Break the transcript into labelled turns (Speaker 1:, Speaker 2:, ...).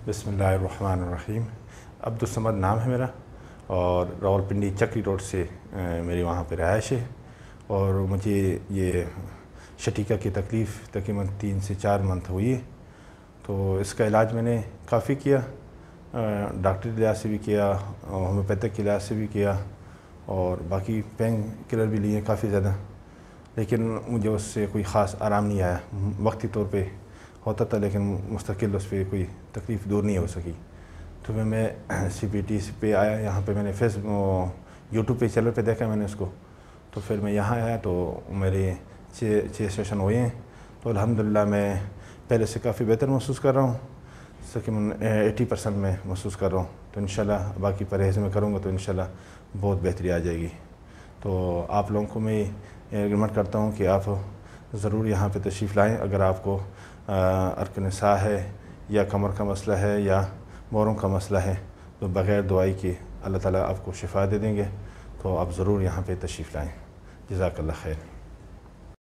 Speaker 1: بسم اللہ الرحمن الرحیم۔ عبدالصمد نام ہے میرا، اور راولپنڈی چکری روڈ سے میری وہاں پہ رہائش ہے، اور مجھے یہ شٹیکا کی تکلیف تقریباً 3 سے 4 منتھ ہوئی ہے۔ تو اس کا علاج میں نے کافی کیا، ڈاکٹری علاج سے بھی کیا، ہومیوپیتھک علاج سے بھی کیا، اور باقی پین کلر بھی لیے کافی زیادہ، لیکن مجھے اس سے کوئی خاص آرام نہیں آیا۔ وقتی طور پہ ہوتا تھا لیکن مستقل اس پہ کوئی تکلیف دور نہیں ہو سکی۔ تو میں CPT پہ آیا، یہاں پہ میں نے یوٹیوب پہ چینل پہ دیکھا میں نے اس کو، تو پھر میں یہاں آیا تو میرے 6 سیشن ہوئے ہیں، تو الحمدللہ میں پہلے سے کافی بہتر محسوس کر رہا ہوں، تقریباً 80% میں محسوس کر رہا ہوں۔ تو انشاءاللہ باقی پرہیز میں کروں گا تو انشاءاللہ بہت بہتری آ جائے گی۔ تو آپ لوگوں کو میں ریکمنڈ کرتا ہوں کہ آپ ضرور یہاں پہ تشریف لائیں۔ اگر آپ کو عرق نساء ہے یا کمر کا مسئلہ ہے یا موروں کا مسئلہ ہے تو بغیر دوائی کے اللہ تعالیٰ آپ کو شفا دے دیں گے، تو آپ ضرور یہاں پہ تشریف لائیں۔ جزاک اللہ خیر۔